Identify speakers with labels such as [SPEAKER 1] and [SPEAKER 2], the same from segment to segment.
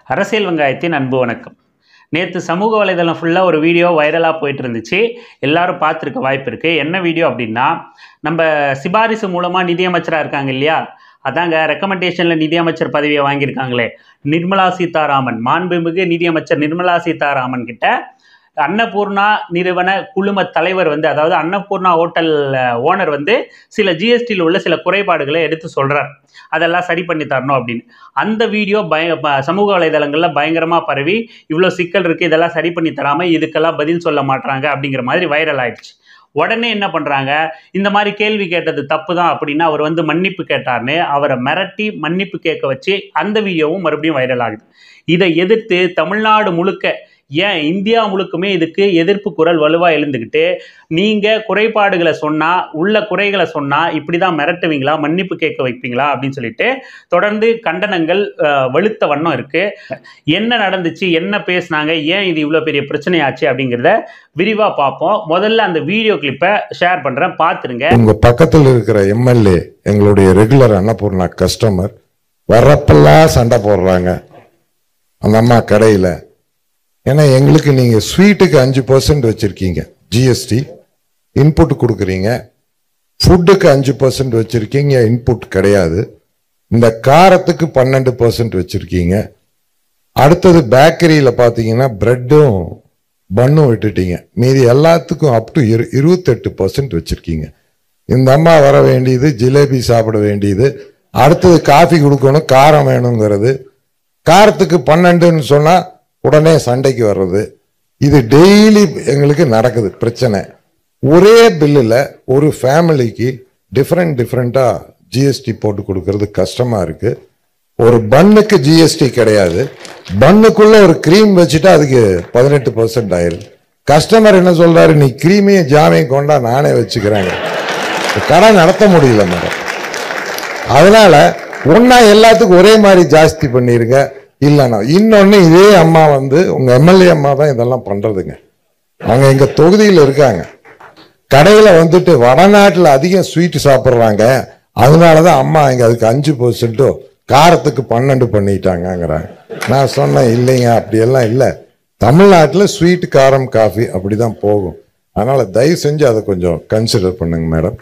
[SPEAKER 1] அரசியல் வெங்காயத்தின் அன்பு வணக்கம். நேற்று சமூக வலைதளம் ஃபுல்லாக ஒரு வீடியோ வைரலாக போயிட்டு இருந்துச்சு. எல்லாரும் பார்த்துருக்க வாய்ப்பு இருக்குது. என்ன வீடியோ அப்படின்னா, நம்ம சிபாரிசு மூலமாக நிதியமைச்சராக இருக்காங்க இல்லையா, அதாங்க ரெக்கமெண்டேஷனில் நிதியமைச்சர் பதவியை வாங்கியிருக்காங்களே நிர்மலா சீதாராமன், மாண்புமிகு நிதியமைச்சர் நிர்மலா சீதாராமன் கிட்ட அன்னபூர்ணா நிறுவன குழும தலைவர் அதாவது அன்னபூர்ணா ஹோட்டல் ஓனர் சில ஜிஎஸ்டியில் உள்ள சில குறைபாடுகளை எடுத்து சொல்கிறார். அதெல்லாம் சரி பண்ணி தரணும் அப்படின்னு. அந்த வீடியோ சமூக வலைதளங்களில் பயங்கரமாக பரவி, இவ்வளோ சிக்கல் இருக்குது, இதெல்லாம் சரி பண்ணி தராமல் இதுக்கெல்லாம் பதில் சொல்ல மாட்டாங்க அப்படிங்கிற மாதிரி வைரல் ஆயிடுச்சு. உடனே என்ன பண்ணுறாங்க, இந்த மாதிரி கேள்வி கேட்டது தப்பு தான் அப்படின்னு அவர் மன்னிப்பு கேட்டார்னு அவரை மிரட்டி மன்னிப்பு கேட்க வச்சு அந்த வீடியோவும் மறுபடியும் வைரல் ஆகுது. இதை எதிர்த்து தமிழ்நாடு முழுக்க, ஏன் இந்தியா முழுக்குமே இதுக்கு எதிர்ப்பு குரல் வலுவாக எழுந்துக்கிட்டு, நீங்கள் குறைபாடுகளை சொன்னால், உள்ள குறைகளை சொன்னால் இப்படி தான் மிரட்டுவீங்களா, மன்னிப்பு கேட்க வைப்பீங்களா அப்படின்னு சொல்லிட்டு தொடர்ந்து கண்டனங்கள் வலுத்த வண்ணம் இருக்குது. என்ன நடந்துச்சு, என்ன பேசினாங்க, ஏன் இது இவ்வளோ பெரிய பிரச்சனையாச்சு அப்படிங்கிறத விரிவாக பார்ப்போம். முதல்ல அந்த வீடியோ கிளிப்பை ஷேர் பண்ணுறேன், பார்த்துருங்க.
[SPEAKER 2] உங்கள் பக்கத்தில் இருக்கிற எம்எல்ஏ எங்களுடைய ரெகுலர் அன்னபூர்ணா கஸ்டமர், வர்றப்பெல்லாம் சண்டை போடுறாங்க அந்த அம்மா கடையில். ஏன்னா எங்களுக்கு நீங்கள் ஸ்வீட்டுக்கு 5% வச்சுருக்கீங்க ஜிஎஸ்டி, இன்புட் கொடுக்குறீங்க. ஃபுட்டுக்கு 5% வச்சுருக்கீங்க, இன்புட் கிடையாது. இந்த காரத்துக்கு 12% வச்சுருக்கீங்க. அடுத்தது பேக்கரியில் பார்த்தீங்கன்னா ப்ரெட்டும் பன்னும் விட்டுட்டீங்க. மீதி எல்லாத்துக்கும் அப் டு 28% வச்சுருக்கீங்க. இந்த அம்மா வர வேண்டியது ஜிலேபி சாப்பிட வேண்டியது, அடுத்தது காஃபி கொடுக்கணும், காரம் வேணுங்கிறது. காரத்துக்கு 12ன்னு சொன்னால் உடனே சண்டைக்கு வர்றது. இது டெய்லி எங்களுக்கு நடக்குது பிரச்சனை. ஒரே பில்லில் ஒரு ஃபேமிலிக்கு டிஃப்ரெண்ட்டாக ஜிஎஸ்டி போட்டு கொடுக்கறது கஷ்டமாக இருக்குது. ஒரு பன்னுக்கு ஜிஎஸ்டி கிடையாது, பன்னுக்குள்ளே ஒரு க்ரீம் வச்சுட்டா அதுக்கு 18% ஆயிடுது. கஸ்டமர் என்ன சொல்கிறாரு, நீ க்ரீமையும் ஜாமையும் கொண்டா நானே வச்சுக்கிறேங்க. கடை நடத்த முடியல மேடம். அதனால் ஒன்றா எல்லாத்துக்கும் ஒரே மாதிரி ஜாஸ்தி பண்ணிடுங்க. இல்லைண்ணா இன்னொன்று, இதே அம்மா உங்கள் எம்எல்ஏ அம்மா தான் இதெல்லாம் பண்ணுறதுங்க. அவங்க எங்கள் தொகுதியில் இருக்காங்க. கடையில் வடநாட்டில் அதிகம் ஸ்வீட்டு சாப்பிட்றாங்க, அதனால தான் அம்மா இங்கே அதுக்கு 5%, காரத்துக்கு 12 பண்ணிட்டாங்கங்கிறாங்க. நான் சொன்னேன், இல்லைங்க அப்படியெல்லாம் இல்லை, தமிழ்நாட்டில் ஸ்வீட், காரம், காஃபி அப்படி தான் போகும். அதனால் தயவு செஞ்சு அதை கொஞ்சம் கன்சிடர் பண்ணுங்க மேடம்.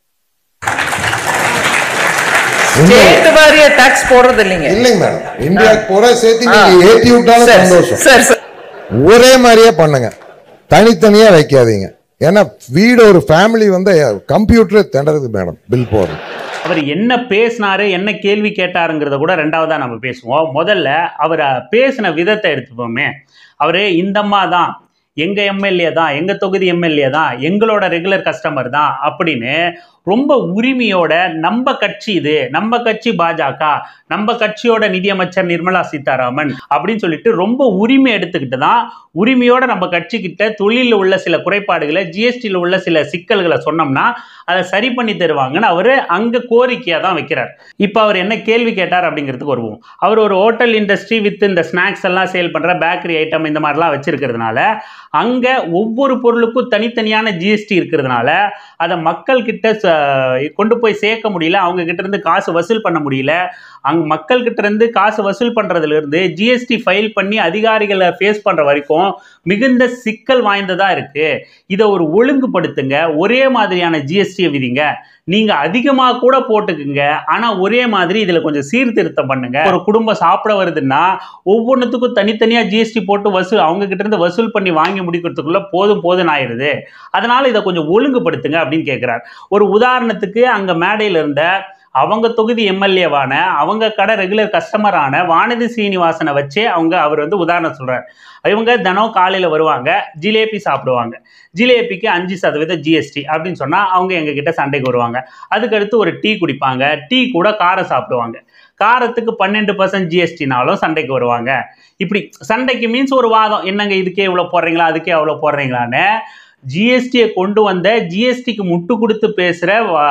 [SPEAKER 3] ஸ்டேட் வாரியா டாக்ஸ் போடுறது இல்லைங்க.
[SPEAKER 2] இல்லைங்க மேடம், இந்தியாவுக்கு போற சேர்த்து நீங்க ஏத்தி விட்டாலும் சந்தோஷம். ஒரே மாதிரியே பண்ணுங்க, தனித்தனியா வைக்காதீங்க. ஏன்னா வீடு ஒரு ஃபேமிலி கம்ப்யூட்டரே திணறது மேடம் பில் போடுறது.
[SPEAKER 1] அவர் என்ன பேசினாரு, என்ன கேள்வி கேட்டாருங்கிறத கூட ரெண்டாவதா நம்ம பேசுவோம். முதல்ல அவர் பேசின விதத்தை எடுத்துப்போமே. அவரு இந்தம்மா தான் எங்க எம்எல்ஏ தான், எங்க தொகுதி எம்எல்ஏ தான், எங்களோட ரெகுலர் கஸ்டமர் தான் அப்படின்னு ரொம்ப உரிமையோட, நம்ம கட்சி இது, நம்ம கட்சி பாஜக, நம்ம கட்சியோட நிதியமைச்சர் நிர்மலா சீதாராமன் அப்படின்னு சொல்லிட்டு ரொம்ப உரிமை எடுத்துக்கிட்டு தான் உரிமையோட நம்ம கட்சி கிட்ட தொழிலில் உள்ள சில குறைபாடுகளை, ஜிஎஸ்டியில் உள்ள சில சிக்கல்களை சொன்னோம்னா அதை சரி பண்ணி தருவாங்கன்னு அவர் அங்கே கோரிக்கையாக தான் வைக்கிறார். இப்போ அவர் என்ன கேள்வி கேட்டார் அப்படிங்கிறதுக்கு வருவோம். அவர் ஒரு ஹோட்டல் இண்டஸ்ட்ரி வித் இந்த ஸ்நாக்ஸ் எல்லாம் சேல் பண்ணுற பேக்கரி ஐட்டம் இந்த மாதிரிலாம் வச்சிருக்கிறதுனால அங்கே ஒவ்வொரு பொருளுக்கும் தனித்தனியான ஜிஎஸ்டி இருக்கிறதுனால அதை மக்கள் கிட்ட கொண்டு போய் சேர்க்க முடியல, அவங்க கிட்ட இருந்து காசு வசூல் பண்ண முடியல. அங்கே மக்கள் கிட்ட இருந்து காசு வசூல் பண்றதுல இருந்து ஜிஎஸ்டி ஃபைல் பண்ணி அதிகாரிகளை ஃபேஸ் பண்ற வரைக்கும் மிகுந்த சிக்கல் வாய்ந்ததா இருக்கு. இதை ஒரு ஒழுங்குபடுத்துங்க, ஒரே மாதிரியான ஜிஎஸ்டியை விதிங்க, நீங்க அதிகமா கூட போட்டுக்குங்க, ஆனா ஒரே மாதிரி இதுல கொஞ்சம் சீர்திருத்தம் பண்ணுங்க. ஒரு குடும்பம் சாப்பிட வருதுன்னா ஒவ்வொன்றுத்துக்கும் தனித்தனியா ஜிஎஸ்டி போட்டு அவங்க கிட்ட இருந்து வசூல் பண்ணி வாங்கி முடிக்கிறதுக்குள்ள போதும் ஆயிடுது. அதனால இதை கொஞ்சம் ஒழுங்குபடுத்துங்க அப்படின்னு கேட்கிறார். ஒரு உதாரணத்துக்கு அங்க மேடையில் இருந்த அவங்க தொகுதி எம்எல்ஏவான, அவங்க கடை ரெகுலர் கஸ்டமரான வானதி சீனிவாசனை வச்சே அவர் உதாரணம் சொல்றார். இவங்க தினம் காலையில் வருவாங்க, ஜிலேபி சாப்பிடுவாங்க, ஜிலேபிக்கு 5% ஜிஎஸ்டி அப்படின்னு சொன்னால் அவங்க எங்ககிட்ட சண்டைக்கு வருவாங்க. அதுக்கடுத்து ஒரு டீ குடிப்பாங்க, டீ கூட காரம் சாப்பிடுவாங்க, காரத்துக்கு 12% ஜிஎஸ்டினாலும் சண்டைக்கு வருவாங்க. இப்படி சண்டைக்கு மீன்ஸ் ஒரு வாதம், என்னங்க இதுக்கே இவ்வளோ போடுறீங்களா, அதுக்கே அவ்வளோ போடுறீங்களான்னு. ஜிஎஸ்டியை கொண்டு வந்த, ஜிஎஸ்டிக்கு முட்டு கொடுத்து பேசுகிற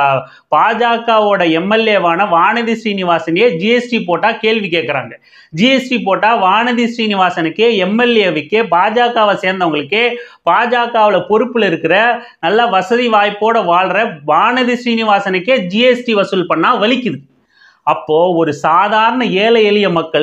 [SPEAKER 1] பாஜகவோட எம்எல்ஏவான வானதி ஸ்ரீனிவாசனையே ஜிஎஸ்டி போட்டால் கேள்வி கேட்குறாங்க. ஜிஎஸ்டி போட்டால் வானதி ஸ்ரீனிவாசனுக்கே, எம்எல்ஏவுக்கே, பாஜகவை சேர்ந்தவங்களுக்கே, பாஜகவில் பொறுப்பில் இருக்கிற நல்ல வசதி வாய்ப்போடு வாழ்கிற வானதி ஸ்ரீனிவாசனுக்கே ஜிஎஸ்டி வசூல் பண்ணால் வலிக்குது. அப்போ ஒரு சாதாரண ஏழை எளிய மக்கள்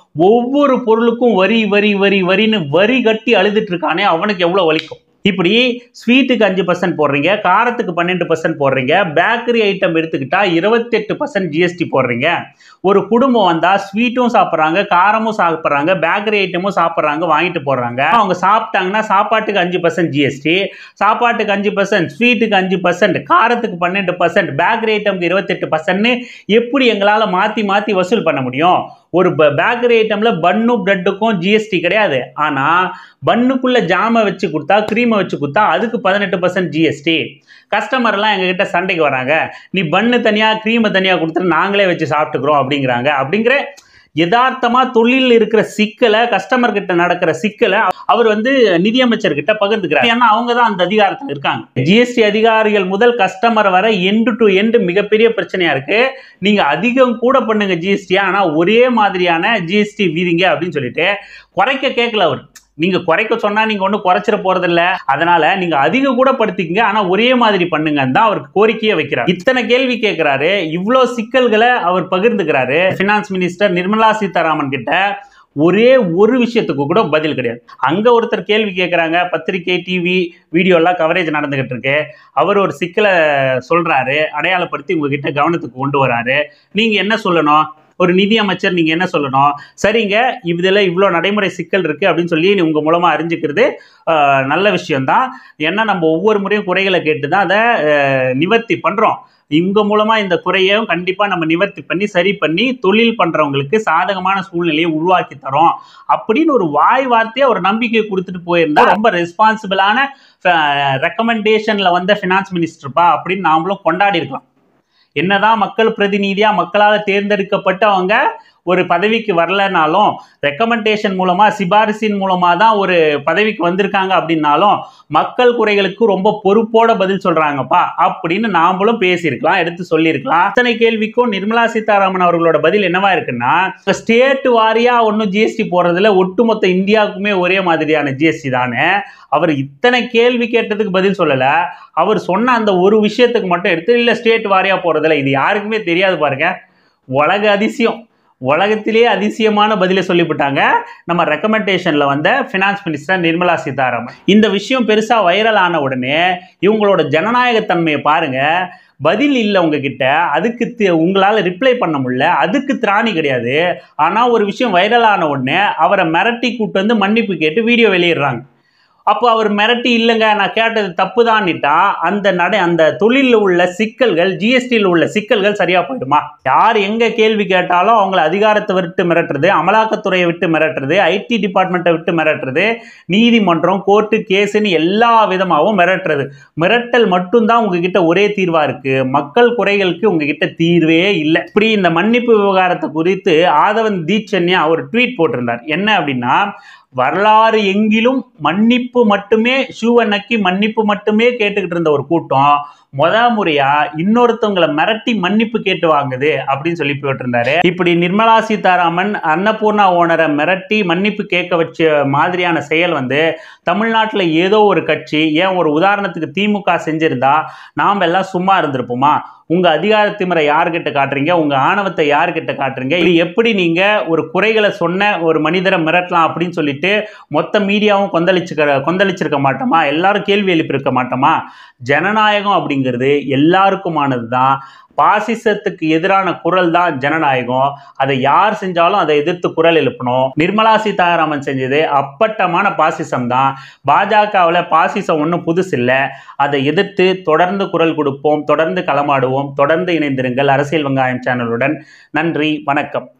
[SPEAKER 1] ஒவ்வொரு பொருளுக்கும் வரி வரி வரி வரின்னு வரி கட்டி அழுதுட்டு இருக்கானே, அவனுக்கு எவ்வளவு வலிக்கும். இப்படி ஸ்வீட்டுக்கு 5% போடுறீங்க, காரத்துக்கு 12% போடுறீங்க, பேக்கரி ஐட்டம் எடுத்துக்கிட்டா 28% ஜிஎஸ்டி போடுறீங்க. ஒரு குடும்பம் வந்தா ஸ்வீட்டும் சாப்பிட்றாங்க, காரமும் சாப்பிட்றாங்க, பேக்கரி ஐட்டமும் சாப்பிட்றாங்க, வாங்கிட்டு போடுறாங்க. அவங்க சாப்பிட்டாங்கன்னா சாப்பாட்டுக்கு 5% ஜிஎஸ்டி, சாப்பாட்டுக்கு 5%, ஸ்வீட்டுக்கு 5%, காரத்துக்கு 12%, பேக்கரி ஐட்டமுக்கு 28%. எப்படி எங்களால் மாற்றி மாற்றி வசூல் பண்ண முடியும்? ஒரு பேக்கரி ஐட்டம்ல பன்னும் பிரெட்டுக்கும் ஜிஎஸ்டி கிடையாது. ஆனா பன்னுக்குள்ள ஜாம வச்சு கொடுத்தா, கிரீமை வச்சு கொடுத்தா அதுக்கு 18% ஜிஎஸ்டி. கஸ்டமர் எல்லாம் எங்ககிட்ட சண்டைக்கு வராங்க, நீ பன்னு தனியா கிரீமை தனியா கொடுத்துட்டு நாங்களே வச்சு சாப்பிட்டுக்கிறோம் அப்படிங்கிறாங்க. அப்படிங்கிற யதார்த்தமா தொழில் இருக்கிற சிக்கலை, கஸ்டமர் கிட்ட நடக்கிற சிக்கலை அவர் நிதியமைச்சர் கிட்ட பகிர்ந்துக்கிறார். ஏன்னா அவங்க தான் அந்த அதிகாரத்தில் இருக்காங்க. ஜிஎஸ்டி அதிகாரிகள் முதல் கஸ்டமர் வர எண்டு டு எண்டு மிகப்பெரிய பிரச்சனையா இருக்கு. நீங்க அதிகம் கூட பண்ணுங்க ஜிஎஸ்டி, ஆனா ஒரே மாதிரியான ஜிஎஸ்டி வீதிங்க அப்படின்னு சொல்லிட்டு குறைக்க கேட்கல அவர். நீங்க குறைக்க சொன்னா நீங்க ஒன்றும் குறைச்சிட போறதில்ல, அதனால நீங்க அதிக கூட படுத்திக்கங்க, ஆனா ஒரே மாதிரி பண்ணுங்கன்னு தான் அவருக்கு கோரிக்கையை வைக்கிறார். இத்தனை கேள்வி கேட்கிறாரு, இவ்வளோ சிக்கல்களை அவர் பகிர்ந்துக்கிறாரு. ஃபினான்ஸ் மினிஸ்டர் நிர்மலா சீதாராமன் கிட்ட ஒரே ஒரு விஷயத்துக்கு கூட பதில் கிடையாது. அங்க ஒருத்தர் கேள்வி கேட்கிறாங்க, பத்திரிகை, டிவி, வீடியோ எல்லாம் கவரேஜ் நடந்துகிட்டு இருக்கு. அவர் ஒரு சிக்கலை சொல்றாரு, அடையாளப்படுத்தி உங்ககிட்ட கவனத்துக்கு கொண்டு வராரு. நீங்க என்ன சொல்லணும்? ஒரு நிதி அமைச்சர் நீங்க என்ன சொல்லணும்? சரிங்க, இதுல இவ்வளோ நடைமுறை சிக்கல் இருக்கு அப்படின்னு சொல்லி உங்க மூலமா அறிஞ்சுக்கிறது நல்ல விஷயம்தான். ஏன்னா நம்ம ஒவ்வொரு முறையும் குறைகளை கேட்டு தான் அதை நிவர்த்தி பண்றோம். இவங்க மூலமா இந்த குறையும் கண்டிப்பா நம்ம நிவர்த்தி பண்ணி சரி பண்ணி தொழில் பண்றவங்களுக்கு சாதகமான சூழ்நிலையை உருவாக்கி தரோம் அப்படின்னு ஒரு வாய் வார்த்தையா ஒரு நம்பிக்கை கொடுத்துட்டு போயிருந்தா ரொம்ப ரெஸ்பான்சிபிளான ரெக்கமெண்டேஷன்ல வந்த ஃபினான்ஸ் மினிஸ்டர்ப்பா அப்படின்னு நாமளும் கொண்டாடி இருக்கலாம். என்னதான் மக்கள் பிரதிநிதியா மக்களால் தேர்ந்தெடுக்கப்பட்டு அவங்க ஒரு பதவிக்கு வரலனாலும், ரெக்கமெண்டேஷன் மூலமா, சிபாரிசின் மூலமா தான் ஒரு பதவிக்கு வந்திருக்காங்க அப்படின்னாலும் மக்கள் குறைகளுக்கு ரொம்ப பொறுப்போட பதில் சொல்றாங்கப்பா அப்படின்னு நாமளும் பேசியிருக்கலாம், எடுத்து சொல்லியிருக்கலாம். அத்தனை கேள்விக்கும் நிர்மலா சீதாராமன் அவர்களோட பதில் என்னவா இருக்குன்னா, ஸ்டேட் வாரியா ஒன்றும் ஜிஎஸ்டி போடுறதுல ஒட்டுமொத்த இந்தியாவுக்குமே ஒரே மாதிரியான ஜிஎஸ்டி தானே. அவர் இத்தனை கேள்வி கேட்டதுக்கு பதில் சொல்லல. அவர் சொன்ன அந்த ஒரு விஷயத்துக்கு மட்டும் எடுத்து இல்ல ஸ்டேட் வாரியா போறதுல இது யாருக்குமே தெரியாது பாருங்க. உலக அதிசயம், உலகத்திலேயே அதிசயமான பதிலை சொல்லிவிட்டாங்க நம்ம ரெக்கமெண்டேஷன்ல வந்த ஃபினான்ஸ் மினிஸ்டர் நிர்மலா சீதாராமன். இந்த விஷயம் பெருசா வைரல் ஆன உடனே இவங்களோட ஜனநாயகத்தன்மையை பாருங்க. பதில் இல்லை உங்ககிட்ட, அதுக்கு உங்களால் ரிப்ளை பண்ண முடியல, அதுக்கு திராணி கிடையாது. ஆனால் ஒரு விஷயம் வைரல் ஆன உடனே அவரை மிரட்டி கூட்டு மன்னிப்பு கேட்டு வீடியோ வெளியிடுறாங்க. அப்போ அவர் மிரட்டி இல்லைங்க நான் கேட்டது தப்பு தான்ட்டா அந்த தொழிலில் உள்ள சிக்கல்கள், ஜிஎஸ்டியில் உள்ள சிக்கல்கள் சரியா போயிடுமா? யார் எங்க கேள்வி கேட்டாலும் அவங்களை அதிகாரத்தை விட்டு மிரட்டுறது, அமலாக்கத்துறையை விட்டு மிரட்டுறது, ஐடி டிபார்ட்மெண்ட்டை விட்டு மிரட்டுறது, நீதிமன்றம், கோர்ட்டு, கேஸுன்னு எல்லா விதமாகவும் மிரட்டுறது. மிரட்டல் மட்டும்தான் உங்ககிட்ட ஒரே தீர்வா இருக்கு. மக்கள் குறைகளுக்கு உங்ககிட்ட தீர்வே இல்லை. இப்படி இந்த மன்னிப்பு விவகாரத்தை குறித்து ஆதவன் தீட்சண்யா ஒரு ட்வீட் போட்டிருந்தார். என்ன அப்படின்னா, வரலாறு எங்கிலும் மன்னிப்பு மட்டுமே, ஷூவை நக்கி மன்னிப்பு மட்டுமே கேட்டுக்கிட்டு இருந்த ஒரு கூட்டம் முறையா இன்னொருத்தவங்களை மிரட்டி மன்னிப்பு கேட்டு வாங்குது அப்படின்னு சொல்லி போட்டிருந்தாரு. இப்படி நிர்மலா சீதாராமன் அன்னபூர்ணா ஓனரை மிரட்டி மன்னிப்பு கேட்க வச்ச மாதிரியான செயல் தமிழ்நாட்டில் ஏதோ ஒரு கட்சி, ஏன் ஒரு உதாரணத்துக்கு திமுக செஞ்சிருந்தா நாம் எல்லாம் சும்மா இருந்திருப்போமா? உங்க அதிகார திமிரை யார்கிட்ட காட்டுறீங்க? உங்க ஆணவத்தை யார்கிட்ட காட்டுறீங்க? இது எப்படி நீங்க ஒரு குறைகளை சொன்ன ஒரு மனிதரை மிரட்டலாம் அப்படின்னு சொல்லிட்டு மொத்த மீடியாவும் கொந்தளிச்சிருக்க மாட்டோமா? எல்லாரும் கேள்வி எழுப்பியிருக்க மாட்டோமா? ஜனநாயகம் அப்படிங்கிறது எல்லாருக்குமானது தான். பாசிசத்துக்கு எதிரான குரல் தான் ஜனநாயகம். அதை யார் செஞ்சாலும் அதை எதிர்த்து குரல் எழுப்பணும். நிர்மலா சீதாராமன் செஞ்சது அப்பட்டமான பாசிசம் தான். பாஜகவில் பாசிசம் ஒன்றும் புதுசு இல்லை. அதை எதிர்த்து தொடர்ந்து குரல் கொடுப்போம், தொடர்ந்து களமாடுவோம். தொடர்ந்து இணைந்திருங்கள் அரசியல் வெங்காயம் சேனலுடன். நன்றி, வணக்கம்.